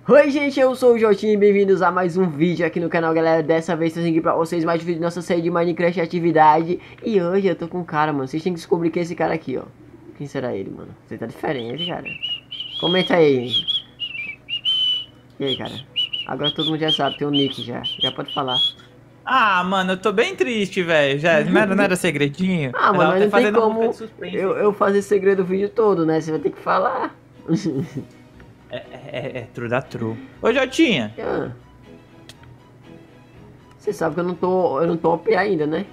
Oi gente, eu sou o Jotinho e bem-vindos a mais um vídeo aqui no canal, galera. Dessa vez tô aqui pra vocês mais um vídeo da nossa série de Minecraft Atividade. E hoje eu tô com um cara, mano, vocês têm que descobrir quem é esse cara aqui, ó. Quem será ele, mano? Você tá diferente, cara. Comenta aí. E aí, cara? Agora todo mundo já sabe, tem um nick já pode falar. Ah, mano, eu tô bem triste, velho. Já não era segredinho? Ah, Eu mano, tava mas até não tem fazendo um como pouco de suspense. eu fazer segredo o vídeo todo, né? Você vai ter que falar. É true da true. Ô, Jotinha. Ah. Você sabe que eu não tô OP ainda, né?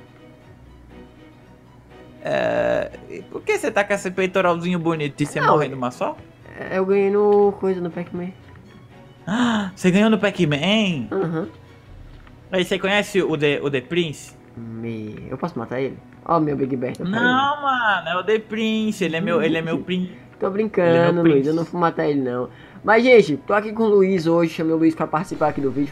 Por que você tá com esse peitoralzinho bonito e você Não, morrendo uma só? Eu ganhei no coisa no Pac-Man. Ah, você ganhou no Pac-Man? Aham. Aí você conhece o The Prince? Eu posso matar ele? Ó, meu Big Bear. Não, mano, é o The Prince. Ele é meu príncipe. Tô Ele é brincando, meu Luiz. príncipe. Eu não vou matar ele, não. Mas, gente, tô aqui com o Luiz hoje. Chamei o Luiz pra participar aqui do vídeo.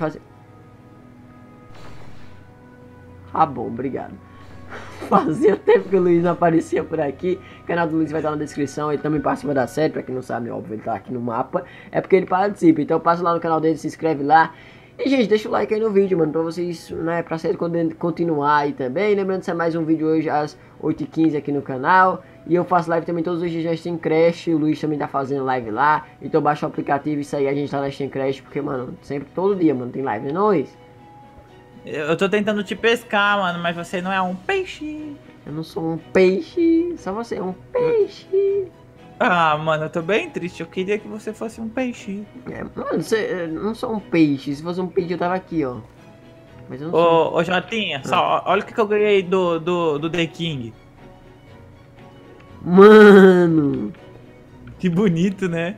Ah, bom, obrigado. Fazia tempo que o Luiz não aparecia por aqui. O canal do Luiz vai estar na descrição. Ele também participa da série. Pra quem não sabe, óbvio, ele tá aqui no mapa. É porque ele participa. Então passa lá no canal dele, se inscreve lá. E, gente, deixa o like aí no vídeo, mano, pra vocês, né, pra série continuar aí também. Lembrando que sai mais um vídeo hoje às 8h15 aqui no canal. E eu faço live também todos os dias na Steam Crash. O Luiz também tá fazendo live lá. Então baixa o aplicativo e sai a gente tá na Steam Crash. Porque, mano, sempre, todo dia, mano, tem live, né, não, Luiz? Eu tô tentando te pescar, mano, mas você não é um peixe. Eu não sou um peixe, só você é um peixe. Ah, mano, eu tô bem triste. Eu queria que você fosse um peixe. Mano, eu não sou um peixe. Se fosse um peixe eu tava aqui, ó. Mas eu não sou. Ô, Jotinha, só, olha o que eu ganhei do The King. Mano! Que bonito, né?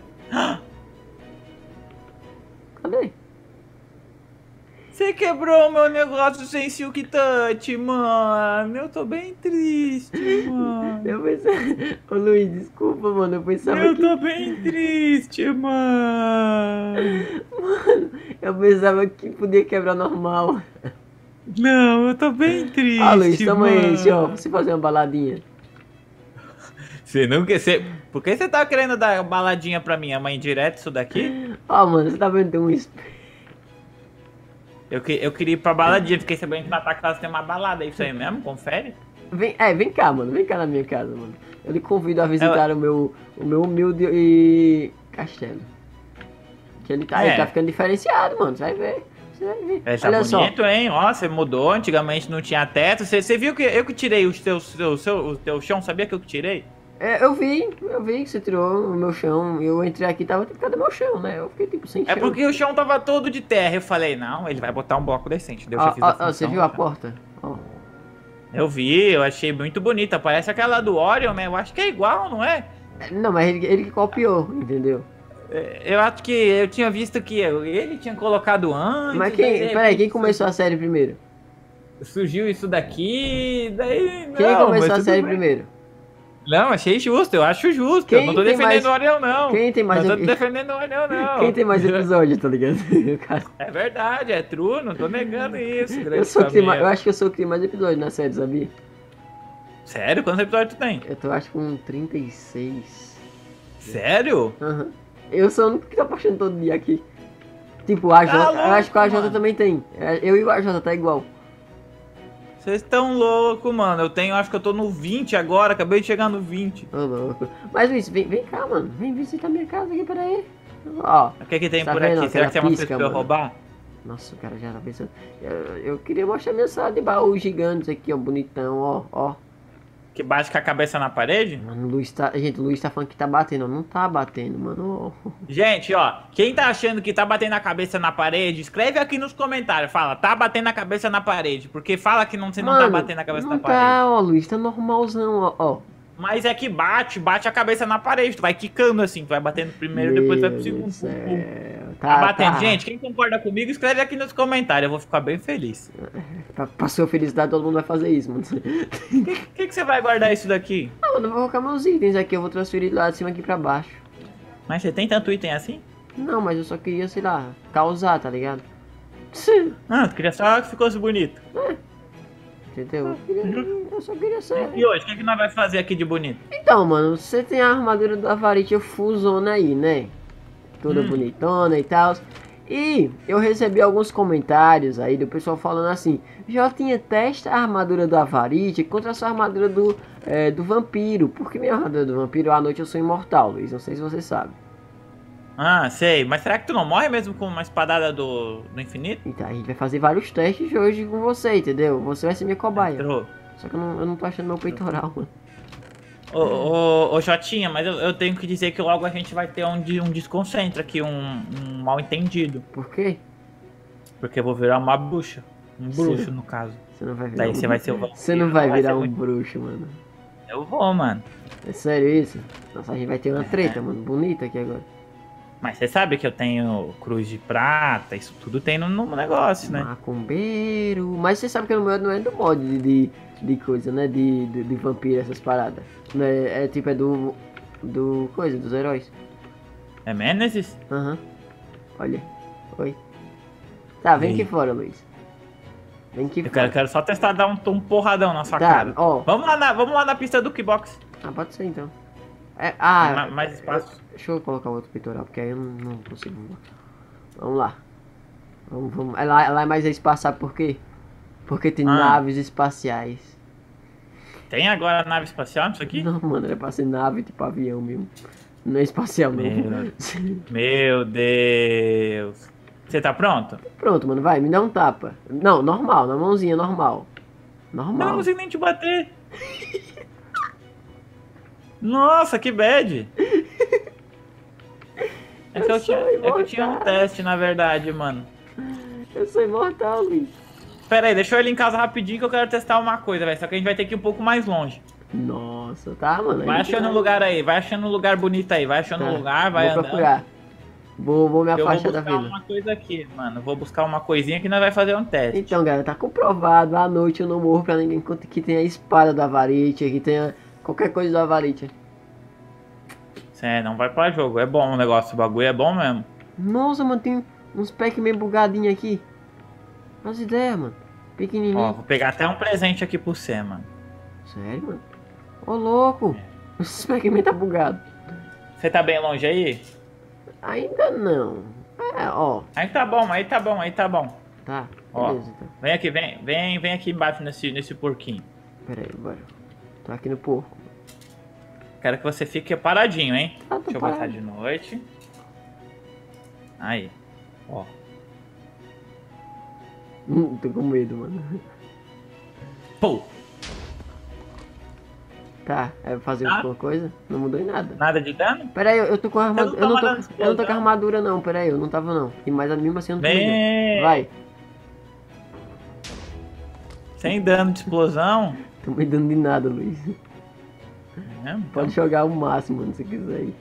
Cadê? Você quebrou o meu negócio sem Silk Touch, mano. Eu tô bem triste, mano. Eu pensei. Ô Luiz, desculpa, mano. Eu pensava Eu que. tô bem triste, mano. Mano, eu pensava que podia quebrar normal. Não, eu tô bem triste, Ah, Luiz, toma mano. esse, ó. Pra você fazer uma baladinha. Você não quer ser... Por que você tá querendo dar baladinha pra minha mãe direto isso daqui? Ó, mano, você tá vendo? Tem um espelho. Eu queria ir pra baladinha, fiquei sabendo que na tua casa tem uma balada, é isso aí mesmo? Confere? Vem cá, mano. Vem cá na minha casa, mano. Eu lhe convido a visitar o meu humilde castelo. Que ele tá ficando diferenciado, mano. Você vai ver. Você vai ver. É, tá Olha bonito, só. hein? Ó, você mudou, antigamente não tinha teto. Você viu que eu que tirei o teu chão, sabia que eu que tirei? Eu vi que você tirou o meu chão. Eu entrei aqui e tava tipo, cadê meu chão, né? Eu fiquei tipo sem chão. É porque o chão tava todo de terra. Eu falei, não, ele vai botar um bloco decente. Deu, já fiz a função, Você viu a tá? porta? Ó. Eu vi, eu achei muito bonita. Parece aquela do Orion, né? Eu acho que é igual, não é? Não, mas ele que copiou, entendeu? Eu acho que eu tinha visto que ele tinha colocado antes. Mas daí quem começou a série primeiro? surgiu isso daqui, daí não. Quem começou mas a tudo série bem. primeiro? Não, achei justo, eu acho justo. Quem Eu não tô tem defendendo mais- o Orion, não. quem tem mais Não tô epi- defendendo o Orion, não. Quem tem mais episódio, tá ligado? Cara, É verdade, é true, não tô negando isso. eu grande sou o que tem mais, eu família. acho que eu sou o que tem mais episódio na série, sabia? Sério? Quantos episódios tu tem? Eu tô acho com 36. Sério? Aham. Eu sou o único que tá postando todo dia aqui. Tipo, a Jota, louco, eu acho que a Jota mano. também tem. Eu e o AJ tá igual. Vocês estão loucos, mano. Acho que eu tô no 20 agora, acabei de chegar no 20. Ô, louco. Mas Luiz, vem cá, mano. Vem visitar minha casa aqui, peraí. Ó. O que que tem Tá por vendo aqui? Será aquela que tem uma pisca, coisa pra eu mano? roubar? Nossa, o cara já tá pensando. Eu queria mostrar minha sala de baús gigantes aqui, ó. Bonitão, ó. Que bate com a cabeça na parede? Mano, o Luiz tá. Gente, o Luiz tá falando que tá batendo. Não tá batendo, mano. Ó. Gente, ó, quem tá achando que tá batendo a cabeça na parede, escreve aqui nos comentários. Fala, tá batendo a cabeça na parede. Porque fala que você não tá Mano, batendo a cabeça não na parede. tá, ó, Luiz. Tá normalzão, ó. Mas é que bate a cabeça na parede. Tu vai quicando assim, tu vai batendo primeiro, depois vai pro Meu segundo. Deus do Pum, pum. céu. Tá batendo. Gente, quem concorda comigo, escreve aqui nos comentários. Eu vou ficar bem feliz. Pra sua felicidade, todo mundo vai fazer isso, mano. O que você vai guardar isso daqui? Ah, mano, eu vou colocar meus itens aqui. Eu vou transferir lá de cima aqui pra baixo. Mas você tem tanto item assim? Não, mas eu só queria, sei lá, causar, tá ligado? Ah, tu queria só que ficou bonito. Entendeu? Eu só queria ser. E hoje, o que nós vamos fazer aqui de bonito? Então, mano, você tem a armadura da Varit Fusona aí, né? toda bonitona e tal. E eu recebi alguns comentários aí do pessoal falando assim: Jotinha, testa a armadura do Avarite contra a sua armadura do vampiro. Porque minha armadura do vampiro, à noite eu sou imortal, Luiz. Não sei se você sabe. Ah, sei. Mas será que tu não morre mesmo com uma espadada do infinito? Então a gente vai fazer vários testes hoje com você, entendeu? Você vai ser minha cobaia. Entrou. Só que eu não tô achando meu peitoral, mano. Ô, Jotinha, mas eu tenho que dizer que logo a gente vai ter um desconcentra aqui, um mal entendido. Por quê? Porque eu vou virar uma bruxa. Um bruxo, Sim. no caso. Você não vai virar. Daí você vai ser o vampiro. Você não vai virar ser um muito- bruxo, mano. Eu vou, mano. É sério isso? Nossa, a gente vai ter uma treta, mano. Bonita aqui agora. Mas você sabe que eu tenho cruz de prata, isso tudo tem no negócio, né? Macumbeiro. Mas você sabe que no meu não é do mod de coisa, né? De vampiro, essas paradas. Não é tipo, é do coisa, dos heróis. É Menezes? Aham. Olha. Oi. Tá, vem E aí? aqui fora, Luiz. Vem aqui Eu fora. quero só testar dar um porradão na sua Tá, cara. ó. Vamos lá na pista do kickbox. Ah, pode ser então. Tem mais espaço. Deixa eu colocar outro peitoral, porque aí eu não consigo. Vamos lá. Vamos. Lá é mais espaço, sabe por quê? Porque tem naves espaciais. Tem agora nave espacial nisso aqui? Não, mano, é pra ser nave tipo avião mesmo. Não é espacial, não. Meu Deus. Você tá pronto? Pronto, mano, vai, me dá um tapa. Não, normal, na mãozinha, normal. Eu não Normal. consigo nem te bater. Nossa, que bad. É que eu tinha um teste, na verdade, mano. Eu sou imortal, Luiz. Pera aí, deixa eu ir ali em casa rapidinho que eu quero testar uma coisa, velho. Só que a gente vai ter que ir um pouco mais longe. Nossa, tá, mano. Vai achando um lugar aí, vai achando um lugar bonito aí, vai achando um lugar, vai Vou andando. procurar. Vou me Eu vou afastar da buscar vila. uma coisa aqui, mano. Vou buscar uma coisinha que nós vai fazer um teste. Então, galera, tá comprovado. À noite eu não morro pra ninguém que tenha a espada do Avarite, que tenha qualquer coisa do Avarite. Não vai pra jogo. É bom o negócio, o bagulho é bom mesmo. Nossa, mano, tem uns packs meio bugadinhos aqui. As ideias, mano. Pequenininho. Ó, vou pegar até um presente aqui pro você, mano. Sério, mano? Ô, louco. Esse pack meio tá bugado. Você tá bem longe aí? Ainda não. É, ó. Aí tá bom, aí tá bom, aí tá bom. Tá, Ó, beleza, então. vem aqui, vem aqui embaixo nesse porquinho. Pera aí, bora. Tô aqui no porco. Quero que você fique paradinho, hein? Ah, tô Deixa eu parado. botar de noite. Aí, ó. Tô com medo, mano. Pô, Tá, é fazer Tá. alguma coisa? Não mudou em nada. nada de dano? Pera aí, eu tô com armadura. Você Eu não não tá tô mandando com explosão? armadura não, pera aí, eu não tava não. E mas mesmo assim eu não tô Vem. ligando. Vai, Sem dano de explosão? tô me dando de nada, Luiz. Então. Pode jogar o máximo, mano, se quiser aí.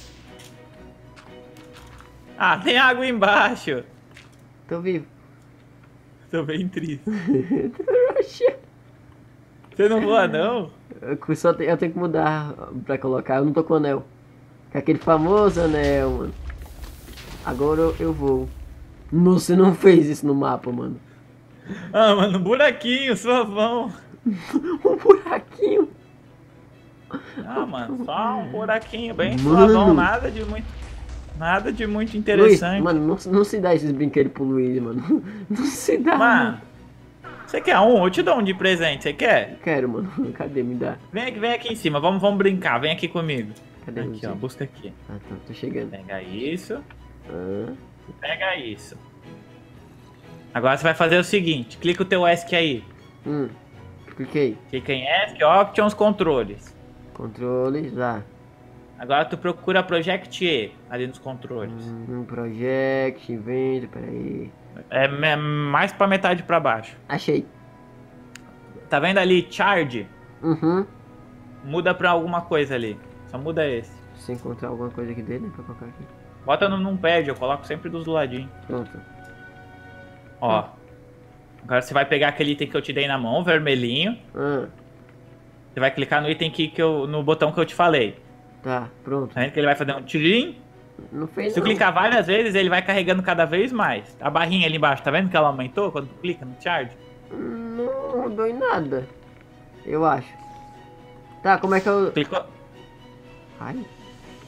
Ah, tem água embaixo. Tô vivo. Tô bem triste. Oxê. Você não voa, não? Eu tenho que mudar pra colocar, eu não tô com anel. Com aquele famoso anel, mano. Agora eu vou. Nossa, você não fez isso no mapa, mano. Ah, mano, buraquinho, suavão. Um buraquinho. Ah, mano, só um buraquinho bem Mano. suavão, nada de muito Luiz, interessante. mano, não se dá esses brinquedos pro Luiz, mano. Não se dá. Mano, você quer um? Eu te dou um de presente, você quer? Quero, mano. Cadê? Me dá. Vem aqui em cima, vamos brincar, vem aqui comigo. Cadê Aqui, você? ó, busca aqui. Ah, tá, tô chegando. Pega isso, Ah, pega isso. Agora você vai fazer o seguinte, clica o teu ESC aí. cliquei. Clica em ESC, Options, controles. Controles, lá. Agora tu procura Project E ali nos controles. Project, evento, peraí. É mais pra metade pra baixo. Achei. Tá vendo ali, Charge? Uhum. Muda pra alguma coisa ali. Só muda esse. Se encontrar alguma coisa aqui dele, pra colocar aqui. Bota num pad, eu coloco sempre dos ladinhos. Pronto. Ó. Agora você vai pegar aquele item que eu te dei na mão, vermelhinho. Ah, Você vai clicar no item no botão que eu te falei. tá, pronto. Tá vendo que ele vai fazer um tirim? Não fez Se tu não. clicar várias vezes, ele vai carregando cada vez mais. A barrinha ali embaixo, tá vendo que ela aumentou quando tu clica no charge? Não mudou em nada. Eu acho. Tá, como é que eu... Clicou. Ai.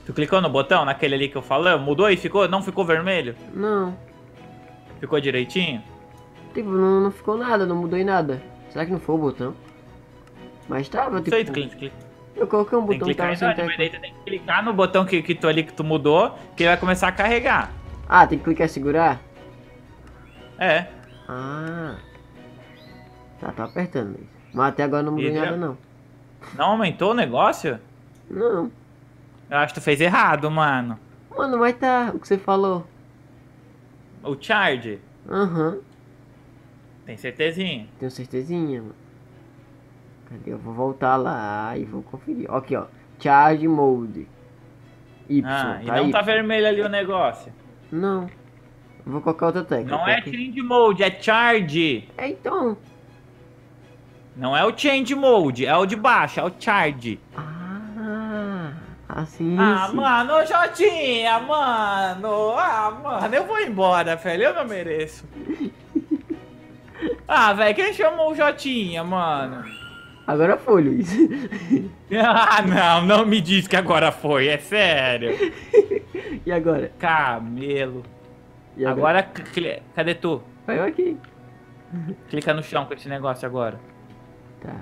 Tu clicou no botão, naquele ali que eu falei? Mudou e ficou? Não ficou vermelho? Não. Ficou direitinho? Tipo, não ficou nada, não mudou em nada. Será que não foi o botão? Mas tava, Não sei, tipo... clica. Eu coloquei um Tem que botão que clicar tava em sem nada, mas daí tecla. tu tem que clicar no botão que tu ali que tu mudou, que ele vai começar a carregar. Ah, tem que clicar e segurar? É. Ah. Tá, tô apertando isso. Mas até agora não mudou em E nada, deu? não. Não aumentou o negócio? Não. Eu acho que tu fez errado, mano. Mano, mas tá, o que você falou. O charge. Aham. Tem certezinha. Tenho certezinha, mano. Cadê? Eu vou voltar lá e vou conferir. Ó, aqui, ó. Charge Mode. Y. E Tá não Y. tá vermelho ali o negócio. Não. Eu vou colocar outra tecla. Não é Coloquei. change mode, é charge. É, então. Não é o change mode, é o de baixo, é o charge. Ah. Assim, Ah, sim. mano, ô Jotinha, mano. Ah, mano, eu vou embora, velho. Eu não mereço. Ah, velho, quem chamou o Jotinha, mano? Agora foi, Luiz. Ah, não me diz que agora foi, é sério. E agora? Camelo. E Agora, cadê tu? Vai eu aqui. Clica no chão com esse negócio agora. Tá.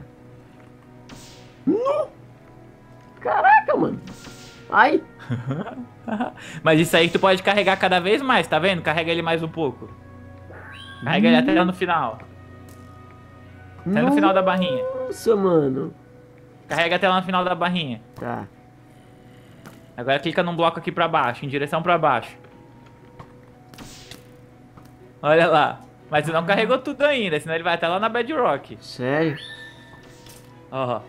Caraca, mano. Ai. Mas isso aí tu pode carregar cada vez mais, tá vendo? Carrega ele mais um pouco. Carrega ele até lá no final. Até no final da barrinha. Nossa, mano. Carrega até lá no final da barrinha. Tá. Agora clica num bloco aqui pra baixo, em direção pra baixo. Olha lá. Mas você não carregou tudo ainda, senão ele vai até lá na Bedrock. Sério? Ó.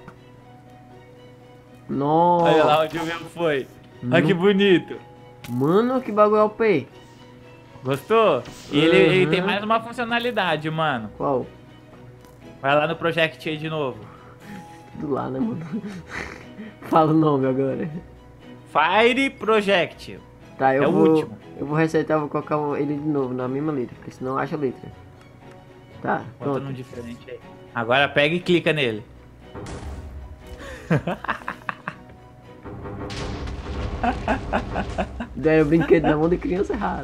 Nossa. Olha lá onde o meu foi. Olha que bonito. Mano, que bagulho é o P. Gostou? E ele Uhum. tem mais uma funcionalidade, mano. Qual? Vai lá no Project aí de novo. Tudo lá, né, mano? Fala o nome agora. Fire Project. Tá, eu É o vou. último. Eu vou resetar, vou colocar ele de novo na mesma letra, porque senão acha a letra. Tá, Bota pronto. num diferente aí. Agora pega e clica nele. Deram o brinquedo na mão de criança errado.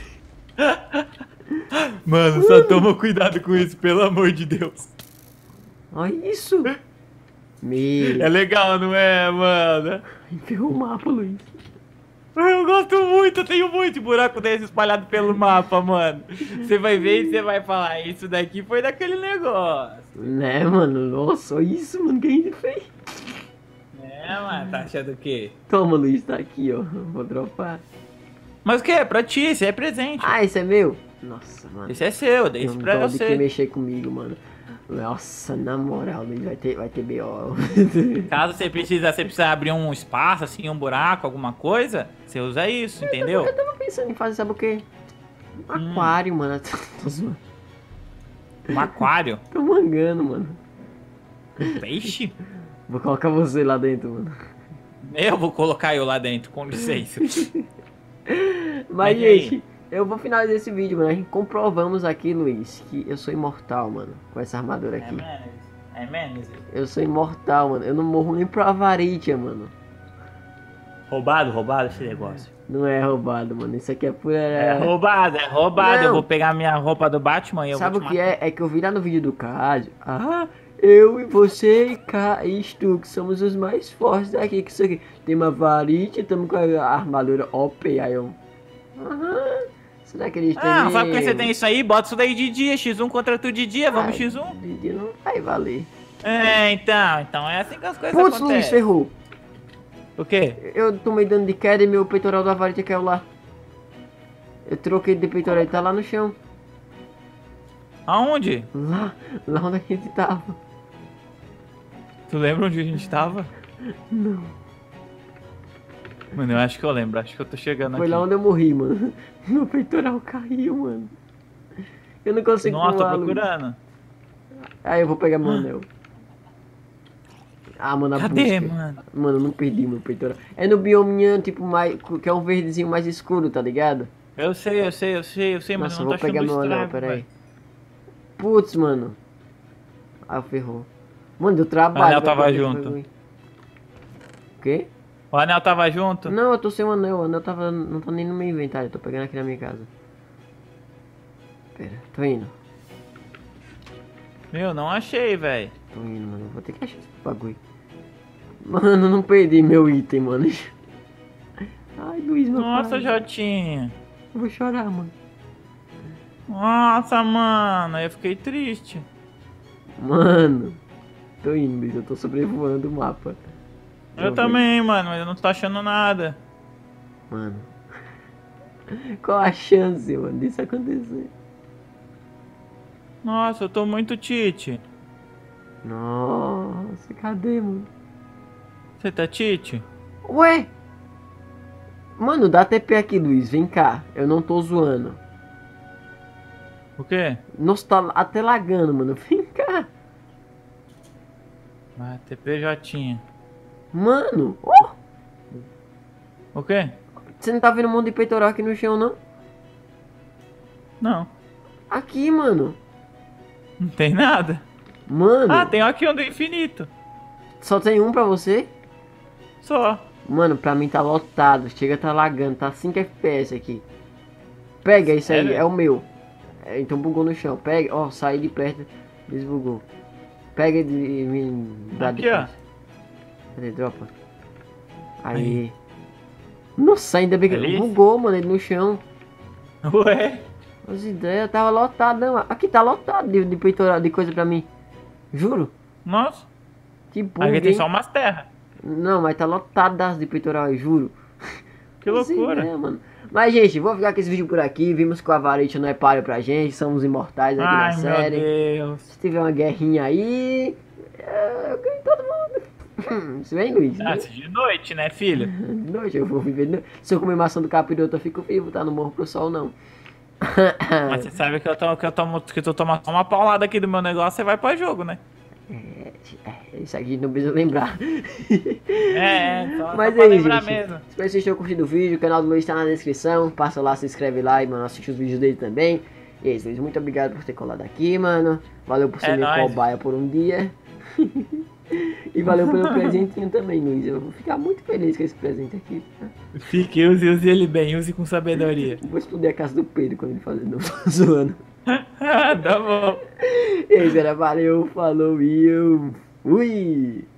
Mano, só toma cuidado com isso, pelo amor de Deus. Olha isso! Meu. É legal, não é, mano? Enferrou o mapa, Luiz. Eu gosto muito, eu tenho muito buraco desse espalhado pelo mapa, mano. Você vai ver e você vai falar, isso daqui foi daquele negócio. Né, mano? Nossa, olha isso, mano, que a gente fez. É, mano, tá achando o quê? Toma, Luiz, tá aqui, ó. Vou dropar. Mas o que? É pra ti, esse é presente. Ah, esse é meu? Nossa, mano. Esse é seu, Tem esse um pra dó de que você. mexer comigo, mano. Nossa, na moral, Luiz, vai ter BO. Caso você precisa abrir um espaço, assim, um buraco, alguma coisa, você usa isso, entendeu? Eu tava pensando em fazer, sabe o quê? Um aquário, mano. Tô zoando. Um aquário. Tô mangando, mano. Um peixe? Vou colocar você lá dentro, mano. Eu vou colocar eu lá dentro, com licença. Mas, e aí? gente, eu vou finalizar esse vídeo, mano. A gente comprovamos aqui, Luiz, que eu sou imortal, mano. Com essa armadura aqui. É menos. Eu sou imortal, mano. Eu não morro nem pra Avaritia, mano. Roubado esse negócio. Não é roubado, mano. Isso aqui é pura... É roubado. Não. Eu vou pegar minha roupa do Batman e eu Sabe vou o te que matar. é? É que eu vi lá no vídeo do Cádio. Ah, eu e você e Stu, que somos os mais fortes daqui. Que isso aqui. Tem uma varite, estamos com a armadura OP. Aí eu. Aham. Será que eles têm. Ah, sabe por que mesmo? você tem isso aí? Bota isso daí de dia, X1 contra tu de dia, vamos Ai, X1. de dia não vai valer. É, então é assim que as coisas Putz, Luiz, acontecem. ferrou. O quê? Eu tomei dano de queda e meu peitoral da varite caiu lá. Eu troquei de peitoral e tá lá no chão. Aonde? Lá onde a gente tava. Tu lembra onde a gente tava? Não. Mano, eu acho que eu lembro, acho que eu tô chegando Foi aqui. lá onde eu morri, mano. Meu peitoral caiu, mano. Eu não consigo Nossa, tô pular, Luiz. procurando. Aí eu vou pegar meu anel. Ah, mano, a Cadê, busca. mano? Mano, eu não perdi meu peitoral. É no biominha, tipo, mais, que é um verdezinho mais escuro, tá ligado? Eu sei, mas Nossa, eu eu não tô vou pegar achando meu o anel, estrago, pera aí. velho. Putz, mano. Ah, ferrou. Mano, deu trabalho. O anel pra tava pegar esse junto. bagulho. O quê? O anel tava junto? Não, eu tô sem o anel tava, não tá nem no meu inventário, eu tô pegando aqui na minha casa. Pera, tô indo. Meu, não achei, velho. Tô indo, mano, vou ter que achar esse bagulho. Mano, não perdi meu item, mano. Ai, Luiz, meu Nossa, pai. Jotinha. Eu vou chorar, mano. Nossa, mano, eu fiquei triste. Mano, tô indo, Luiz, eu tô sobrevoando o mapa. Eu também, mano, mas eu não tô achando nada. Mano, qual a chance, mano, disso acontecer? Nossa, eu tô muito tite. Nossa, cadê, mano? Você tá tite? Ué? Mano, dá TP aqui, Luiz, vem cá. Eu não tô zoando. O quê? Nossa, tá até lagando, mano. Vem cá. Ah, TP Jotinha. Mano, O quê? você não tá vendo um monte de peitoral aqui no chão, não? Não, Aqui, mano. não tem nada. Mano, Ah, tem aqui um do infinito. só tem um pra você? Só. Mano, pra mim tá lotado. Chega, tá lagando. Tá 5 FPS aqui. Pega isso aí, Sério? é o meu. É, então bugou no chão. Pega, ó, saí de perto. Desbugou. Pega de me dá Aqui, depois. Cadê? Dropa. Aí. Nossa, ainda bem que Ali? bugou, mano, ele no chão. Ué? As ideias, tava lotado, não. Aqui tá lotado de peitoral, de coisa pra mim. Juro. Nossa. Que bug, Aqui tem hein? só umas terras. Não, mas tá lotado das de peitoral, eu juro. Que As loucura. ideias, mano. Mas, gente, vou ficar com esse vídeo por aqui. Vimos que o Avarite não é páreo pra gente. Somos imortais aqui na Ai, meu série. Deus. Se tiver uma guerrinha aí, eu ganho todo mundo. Isso vem, Luiz? Ah, isso de noite, né, filho? De noite eu vou viver. Se eu comer maçã do capiroto, eu fico vivo, tá? Não morro pro sol, não. Mas você sabe que tu toma só uma paulada aqui do meu negócio, você vai pra jogo, né? Isso aqui não precisa lembrar. Só Mas pra aí, lembrar gente. mesmo. Espero que vocês tenham curtido o vídeo. O canal do Luiz tá na descrição. Passa lá, se inscreve lá e, mano, assiste os vídeos dele também. E é isso, Luiz. Muito obrigado por ter colado aqui, mano. Valeu por ser meu nóis. cobaia por um dia. E valeu pelo presentinho também, Luiz. Eu vou ficar muito feliz com esse presente aqui. Tá? Fique, use ele bem, use com sabedoria. Vou explodir a casa do Pedro quando ele fazer. Não tô zoando. Tá bom. E aí, galera. Valeu, falou e eu fui.